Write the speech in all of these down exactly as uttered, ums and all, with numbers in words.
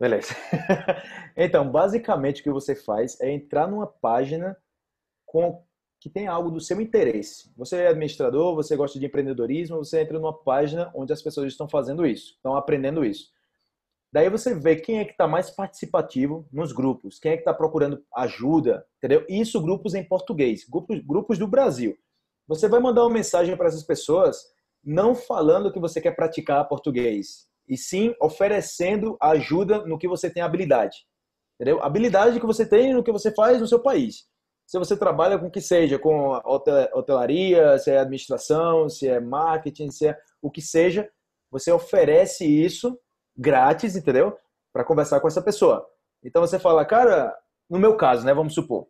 Beleza. Então, basicamente, o que você faz é entrar numa página com que tem algo do seu interesse. Você é administrador, você gosta de empreendedorismo, você entra numa página onde as pessoas estão fazendo isso, estão aprendendo isso. Daí você vê quem é que está mais participativo nos grupos, quem é que está procurando ajuda, entendeu? Isso grupos em português, grupos, grupos do Brasil. Você vai mandar uma mensagem para essas pessoas não falando que você quer praticar português, e sim oferecendo ajuda no que você tem habilidade. Entendeu? Habilidade que você tem no que você faz no seu país. Se você trabalha com o que seja, com hotelaria, se é administração, se é marketing, se é o que seja, você oferece isso grátis, entendeu? Para conversar com essa pessoa. Então você fala, cara, no meu caso, né, vamos supor,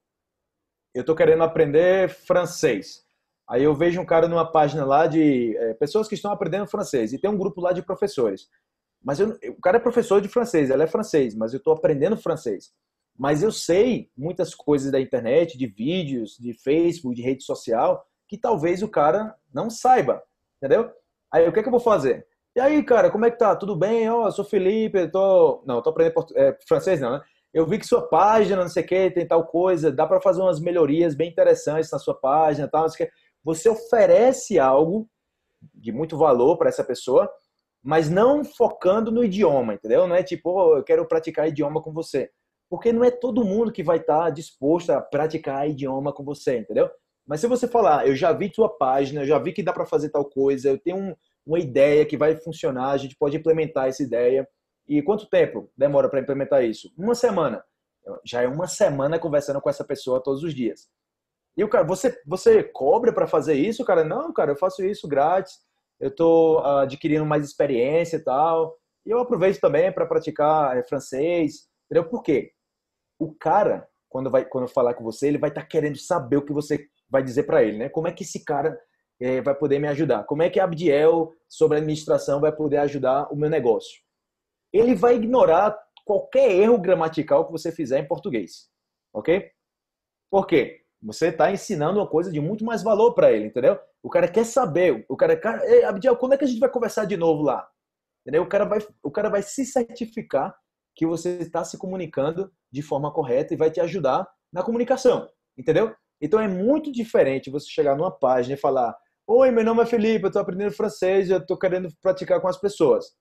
eu estou querendo aprender francês. Aí eu vejo um cara numa página lá de é, pessoas que estão aprendendo francês e tem um grupo lá de professores. Mas eu, o cara é professor de francês, ela é francês, mas eu estou aprendendo francês. Mas eu sei muitas coisas da internet, de vídeos, de Facebook, de rede social, que talvez o cara não saiba, entendeu? Aí o que é que eu vou fazer? E aí, cara, como é que tá? Tudo bem? Ó, oh, eu sou Felipe, eu tô... Não, eu tô aprendendo portu... é, francês não, né? Eu vi que sua página, não sei o que, tem tal coisa, dá para fazer umas melhorias bem interessantes na sua página, tal, não sei o que. Você oferece algo de muito valor para essa pessoa, mas não focando no idioma, entendeu? Não é tipo, oh, eu quero praticar idioma com você. Porque não é todo mundo que vai estar disposto a praticar idioma com você, entendeu? Mas se você falar, eu já vi tua página, eu já vi que dá para fazer tal coisa, eu tenho um, uma ideia que vai funcionar, a gente pode implementar essa ideia. E quanto tempo demora para implementar isso? Uma semana. Já é uma semana conversando com essa pessoa todos os dias. E o cara, você, você cobra para fazer isso, cara? Não, cara, eu faço isso grátis. Eu estou uh, adquirindo mais experiência e tal. E eu aproveito também para praticar é, francês. Entendeu? Por quê? O cara, quando vai quando falar com você, ele vai estar tá querendo saber o que você vai dizer para ele, né? Como é que esse cara é, vai poder me ajudar? Como é que a Abdiel, sobre administração, vai poder ajudar o meu negócio? Ele vai ignorar qualquer erro gramatical que você fizer em português, ok? Por quê? Você está ensinando uma coisa de muito mais valor para ele, entendeu? O cara quer saber, o cara, cara, ei, Abdiel, quando é que a gente vai conversar de novo lá? Entendeu? O cara vai, o cara vai se certificar que você está se comunicando de forma correta e vai te ajudar na comunicação, entendeu? Então é muito diferente você chegar numa página e falar: oi, meu nome é Felipe, eu estou aprendendo francês, eu estou querendo praticar com as pessoas.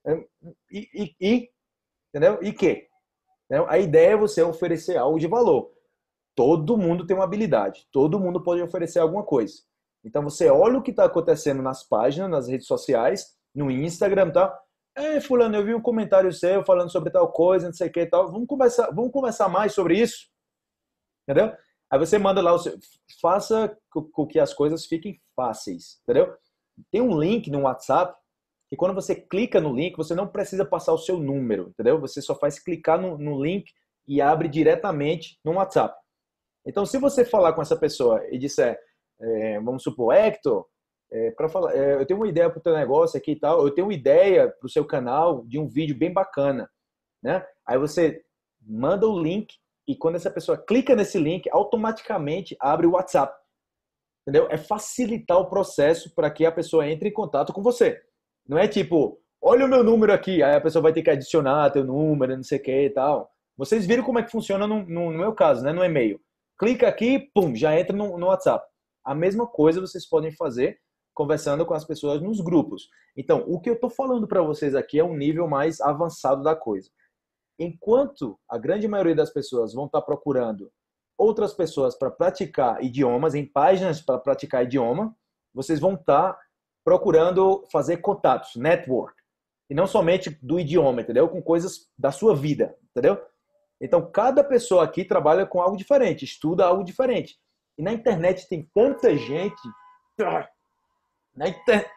E, e, e entendeu? E que? A ideia é você oferecer algo de valor. Todo mundo tem uma habilidade, todo mundo pode oferecer alguma coisa. Então você olha o que está acontecendo nas páginas, nas redes sociais, no Instagram, tá? É, fulano, eu vi um comentário seu falando sobre tal coisa, não sei o que e tal. Vamos conversar, vamos conversar mais sobre isso, entendeu? Aí você manda lá, o seu, faça com que as coisas fiquem fáceis, entendeu? Tem um link no WhatsApp que quando você clica no link, você não precisa passar o seu número, entendeu? Você só faz clicar no, no link e abre diretamente no WhatsApp. Então, se você falar com essa pessoa e disser, é, vamos supor, Hector, é, para falar, é, eu tenho uma ideia para o teu negócio aqui e tal, eu tenho uma ideia para o seu canal de um vídeo bem bacana, né? Aí você manda o link e quando essa pessoa clica nesse link, automaticamente abre o WhatsApp, entendeu? É facilitar o processo para que a pessoa entre em contato com você. Não é tipo, olha o meu número aqui, aí a pessoa vai ter que adicionar teu número, não sei o que e tal. Vocês viram como é que funciona no, no, no meu caso, né? No e-mail. Clica aqui, pum, já entra no, no WhatsApp. A mesma coisa vocês podem fazer conversando com as pessoas nos grupos. Então, o que eu estou falando para vocês aqui é um nível mais avançado da coisa. Enquanto a grande maioria das pessoas vão estar procurando outras pessoas para praticar idiomas, em páginas para praticar idioma, vocês vão estar procurando fazer contatos, network. E não somente do idioma, entendeu? Com coisas da sua vida, entendeu? Então, cada pessoa aqui trabalha com algo diferente, estuda algo diferente. E na internet tem tanta gente. Na, inter...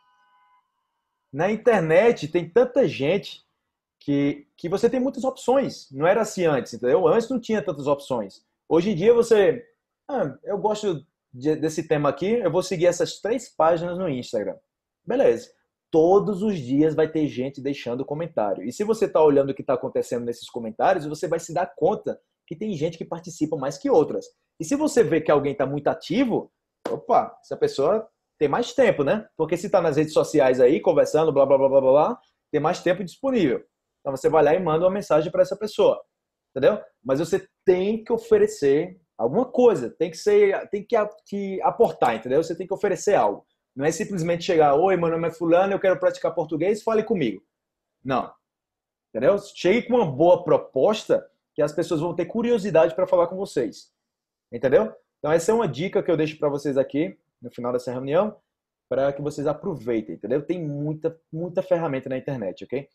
na internet tem tanta gente que, que você tem muitas opções. Não era assim antes, entendeu? Antes não tinha tantas opções. Hoje em dia você. Ah, eu gosto de, desse tema aqui, eu vou seguir essas três páginas no Instagram. Beleza. Todos os dias vai ter gente deixando comentário. E se você está olhando o que está acontecendo nesses comentários, você vai se dar conta que tem gente que participa mais que outras. E se você vê que alguém está muito ativo, opa, essa pessoa tem mais tempo, né? Porque se está nas redes sociais aí, conversando, blá, blá, blá, blá, blá, tem mais tempo disponível. Então você vai lá e manda uma mensagem para essa pessoa, entendeu? Mas você tem que oferecer alguma coisa, tem que ser, tem que, que aportar, entendeu? Você tem que oferecer algo. Não é simplesmente chegar, oi, meu nome é fulano, eu quero praticar português, fale comigo. Não, entendeu? Chegue com uma boa proposta que as pessoas vão ter curiosidade para falar com vocês, entendeu? Então essa é uma dica que eu deixo para vocês aqui no final dessa reunião, para que vocês aproveitem, entendeu? Tem muita, muita ferramenta na internet, ok?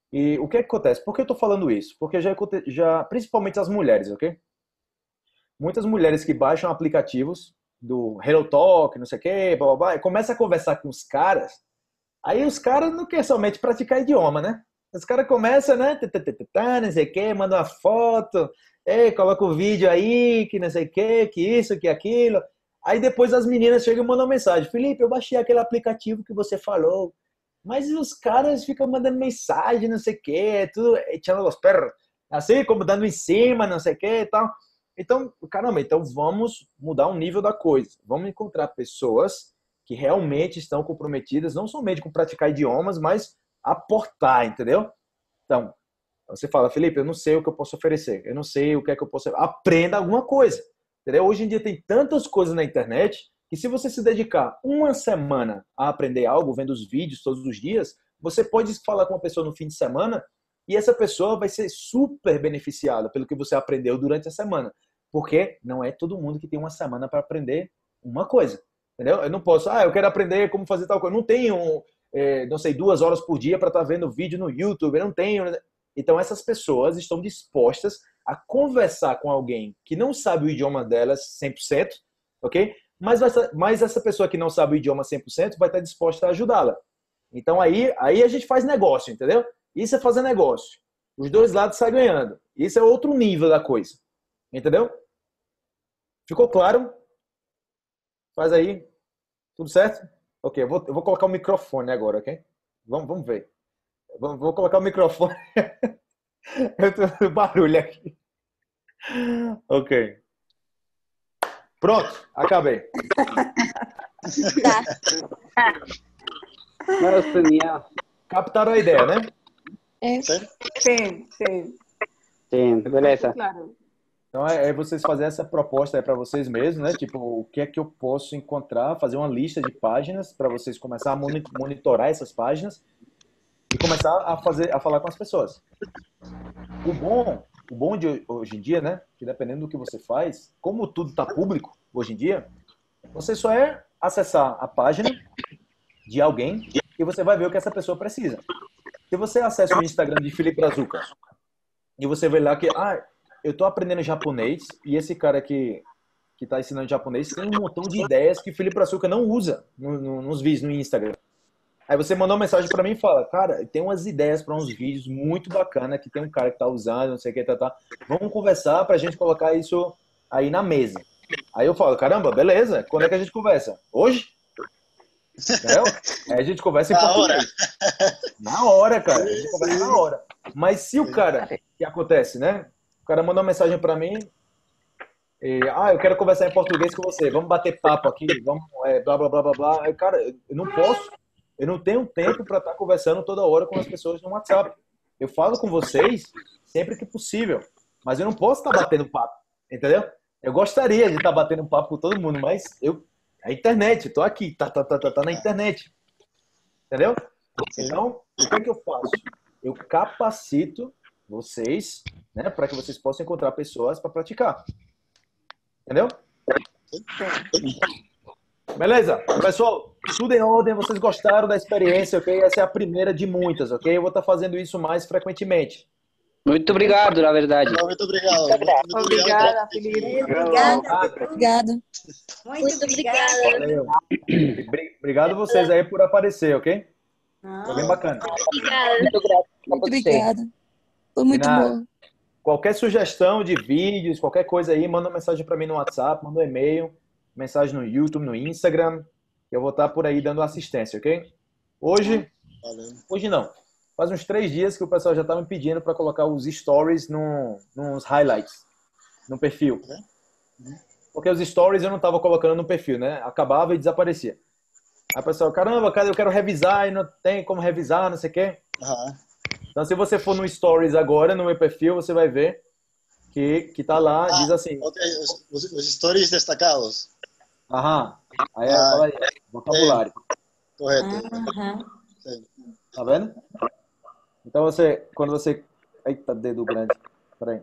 E o que, é que acontece? Por que eu estou falando isso? Porque já, já, principalmente as mulheres, ok? Muitas mulheres que baixam aplicativos do HelloTalk, não sei o quê, blá, blá, blá, e começam a conversar com os caras, aí os caras não querem somente praticar idioma, né? Os caras começam, né? Não sei o quê, mandam uma foto, ei, coloca o vídeo aí, que não sei o quê, que isso, que aquilo. Aí depois as meninas chegam e mandam uma mensagem. Felipe, eu baixei aquele aplicativo que você falou. Mas os caras ficam mandando mensagem, não sei o quê, tudo, echando os perros, assim, como dando em cima, não sei o quê e tal. Então, caramba, então vamos mudar o nível da coisa. Vamos encontrar pessoas que realmente estão comprometidas, não somente com praticar idiomas, mas aportar, entendeu? Então, você fala, Felipe, eu não sei o que eu posso oferecer, eu não sei o que é que eu posso... Aprenda alguma coisa, entendeu? Hoje em dia tem tantas coisas na internet que se você se dedicar uma semana a aprender algo, vendo os vídeos todos os dias, você pode falar com uma pessoa no fim de semana e essa pessoa vai ser super beneficiada pelo que você aprendeu durante a semana. Porque não é todo mundo que tem uma semana para aprender uma coisa, entendeu? Eu não posso, ah, eu quero aprender como fazer tal coisa. Eu não tenho, é, não sei, duas horas por dia para estar vendo vídeo no YouTube. Eu não tenho. Então, essas pessoas estão dispostas a conversar com alguém que não sabe o idioma delas cem por cento, ok? Mas, mas essa pessoa que não sabe o idioma cem por cento vai estar disposta a ajudá-la. Então, aí, aí a gente faz negócio, entendeu? Isso é fazer negócio. Os dois lados saem ganhando. Isso é outro nível da coisa. Entendeu? Ficou claro? Faz aí. Tudo certo? Ok, eu vou, eu vou colocar o microfone agora, ok? Vamos, vamos ver. Vou, vou colocar o microfone. Eu tô barulho aqui. Ok. Pronto, acabei. Tá. Nossa, Captaram a ideia, né? É. Sim, sim. sim, beleza. Claro. Então é, é vocês fazerem essa proposta aí para vocês mesmos, né? Tipo, o que é que eu posso encontrar, fazer uma lista de páginas para vocês começar a monitorar essas páginas e começar a fazer, a falar com as pessoas. O bom, o bom de hoje em dia, né? Que dependendo do que você faz, como tudo está público hoje em dia, você só é acessar a página de alguém e você vai ver o que essa pessoa precisa. Se você acessa o Instagram de Felipe Brazuca e você vê lá que, ah, eu tô aprendendo japonês e esse cara que que tá ensinando japonês tem um montão de ideias que o Felipe Brazuca não usa no, no, nos vídeos no Instagram. Aí você mandou uma mensagem para mim e fala, cara, tem umas ideias para uns vídeos muito bacana que tem um cara que tá usando, não sei o que, tá, tá. Vamos conversar pra gente colocar isso aí na mesa. Aí eu falo, caramba, beleza, quando é que a gente conversa? Hoje? Entendeu? Aí a gente conversa em Na português. Na hora, cara. A gente conversa na hora. Mas se o cara, o que acontece, né? O cara mandou uma mensagem pra mim e, ah, eu quero conversar em português com você, vamos bater papo aqui, vamos, é, blá, blá, blá, blá, blá. Aí, cara, eu não posso, eu não tenho tempo pra estar conversando toda hora com as pessoas no WhatsApp. Eu falo com vocês sempre que possível, mas eu não posso estar batendo papo, entendeu? Eu gostaria de estar batendo papo com todo mundo, mas eu a internet, eu tô aqui, tá, tá, tá, tá, tá na internet. Entendeu? Então, o que é que eu faço? Eu capacito vocês, né, para que vocês possam encontrar pessoas para praticar. Entendeu? Beleza? Pessoal, tudo em ordem, vocês gostaram da experiência, ok? Essa é a primeira de muitas, ok? Eu vou estar fazendo isso mais frequentemente. Muito obrigado, na verdade. Muito obrigado. Muito Obrigada, Felipe. Obrigada. Obrigada. Muito, Muito obrigada. Valeu. Obrigado a vocês aí por aparecer, ok? Ah, Foi bem bacana. Obrigada. Muito grato a Muito você. obrigada. Foi muito E na- bom. Qualquer sugestão de vídeos, qualquer coisa aí, manda uma mensagem para mim no WhatsApp, manda um e-mail, mensagem no YouTube, no Instagram. Eu vou estar por aí dando assistência, ok? Hoje, Valeu. hoje não. Faz uns três dias que o pessoal já estava me pedindo para colocar os stories no, nos highlights, no perfil. Porque os stories eu não estava colocando no perfil, né? Acabava e desaparecia. Aí o pessoal, caramba, cara, eu quero revisar e não tem como revisar, não sei o quê. Aham. Então, se você for no Stories agora, no meu perfil, você vai ver que, que tá lá, Ah, diz assim. Ok, os, os- os stories destacados. Aham. Aí, Ah, fala aí, vocabulário. Correto. Aham. Sim. Tá vendo? Então, você, quando você... Eita, dedo grande. Peraí.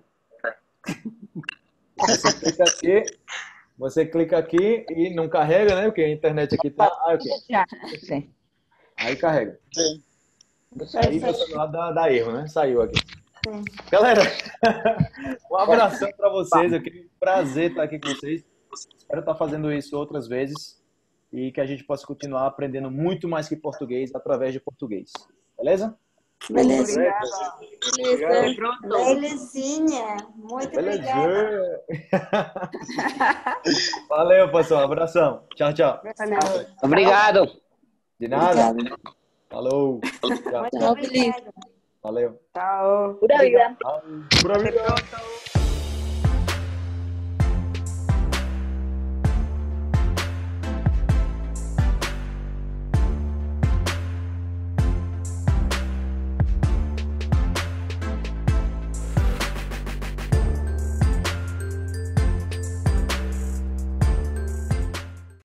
Você clica aqui, você clica aqui e não carrega, né? Porque a internet aqui tá... Ah, ok. Já. Sim. Aí carrega. Sim. Aí você lá dá, dá erro, né? Saiu aqui. Galera, um abração para vocês. Eu queria um prazer estar aqui com vocês. Espero estar fazendo isso outras vezes e que a gente possa continuar aprendendo muito mais que português através de português. Beleza? Beleza. Beleza. Pronto. Belezinha. Muito obrigada. Beleza. Valeu, pessoal. Abração. Tchau, tchau. Obrigado. De nada. Obrigada. Falou. Tchau. Muito Tchau, Felipe. obrigada. Valeu. Tchau. Pura vida. Pura vida. Pronto.